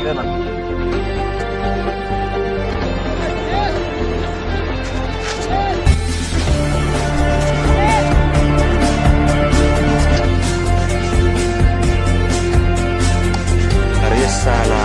देना। अरे साला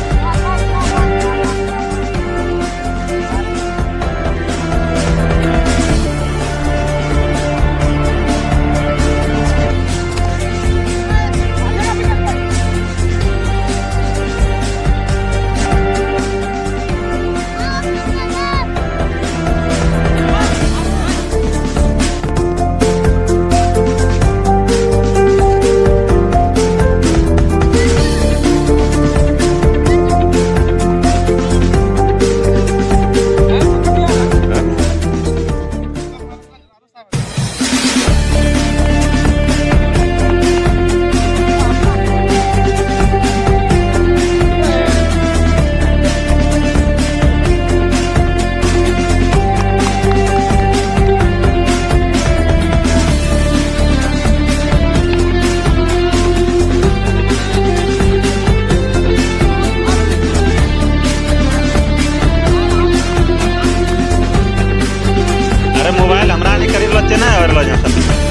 मोबाइल हमरा नहीं खरीद बच्चे ना और लो जाता।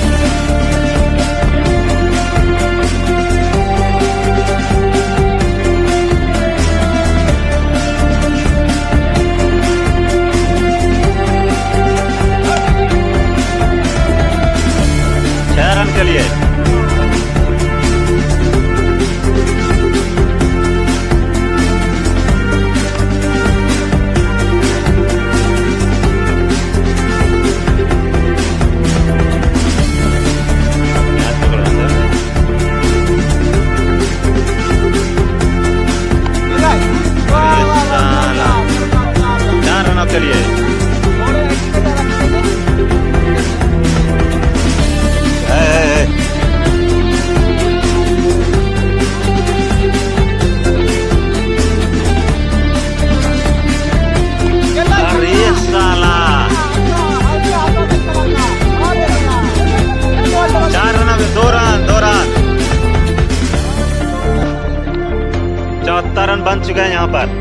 छह रन के लिए के लिए अरे साला 4 रन में 2 रन 74 रन बन चुके हैं यहाँ पर।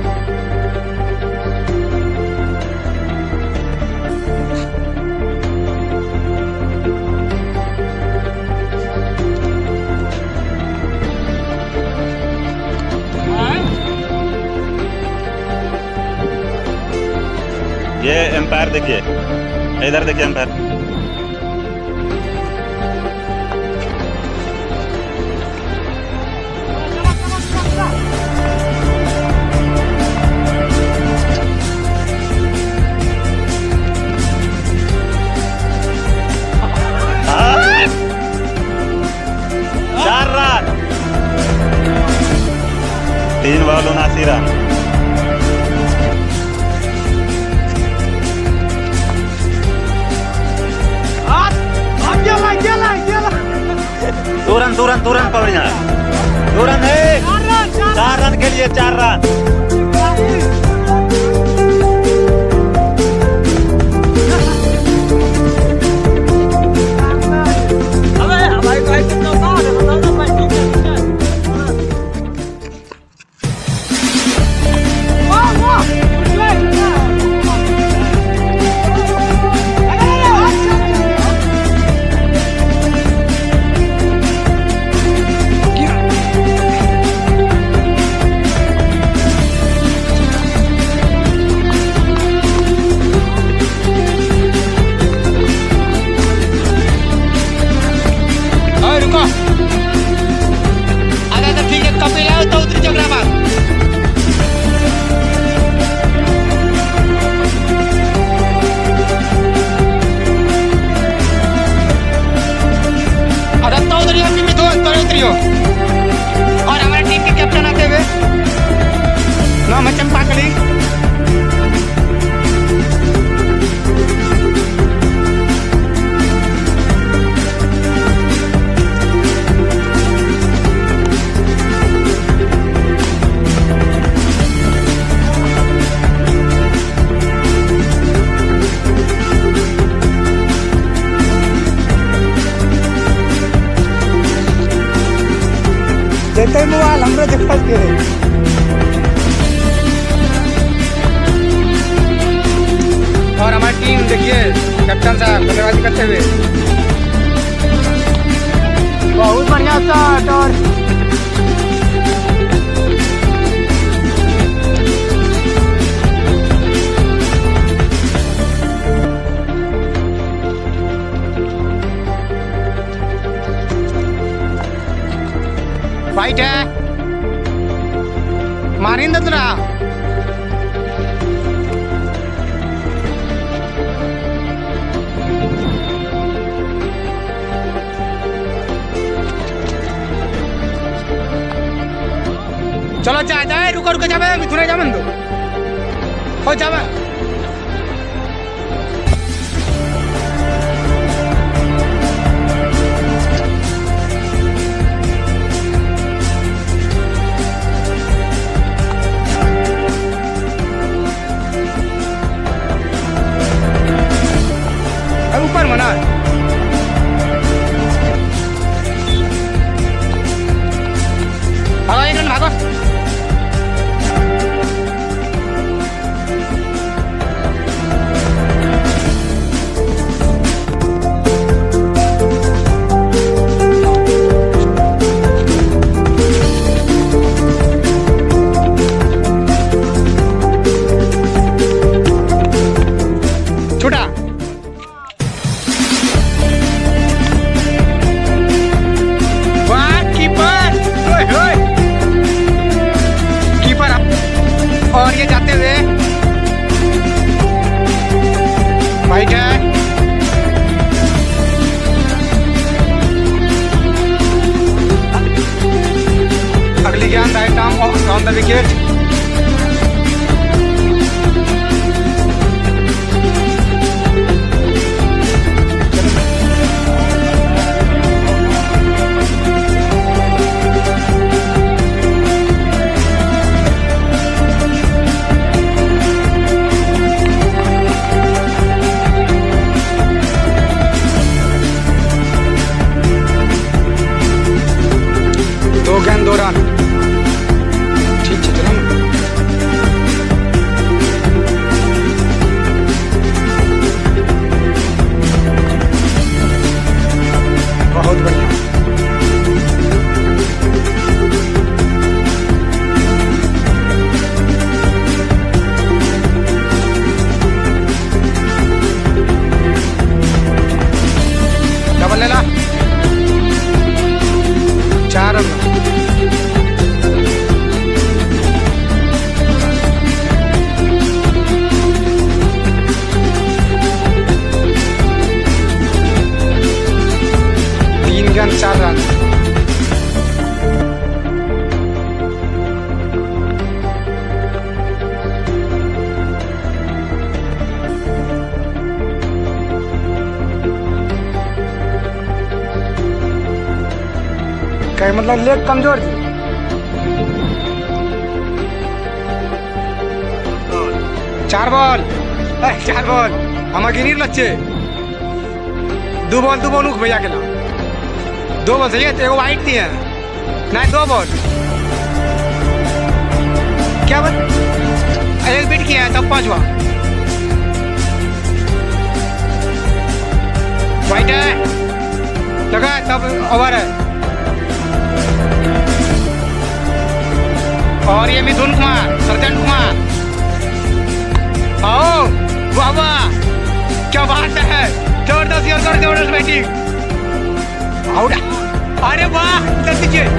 ये एम्पायर देखिए, इधर देखिए एम्पायर। चार रन 3 बॉल 79 रन। दो रन पकड़ यहाँ, 2 रन है, 4 रन के लिए 4 रन। और हमारे टीम के कैप्टन आते हुए नाम है चंपाकली। देखते मोबाइल हमरा देखल के मारिंदा तुला चलो जा जाए रुको रुको जावे मिथुने जावे तो हो जावे ऊपर मना भागो एक भागो छुटा और ये जाते हुए वाइट है अगली गेंद right arm on the wicket दो रन ठीक है चलो बहुत बढ़िया डबल ले ला 4 रन 4 रन क्या मतलब लेग कमजोर थी 4 बॉल हम गिनी लच्छे 2 बॉल उख भैया के 2 बॉल सही है तो वाइट थी है नहीं 2 बॉल क्या बात 1 बीट किया है तब 5वां वाइट है लगा तब ओवर है और ये मिथुन कुमार सरजन कुमार आओ वाह वाह क्या बात है जबरदस्त बैटिंग आउट अरे वाह दीजिए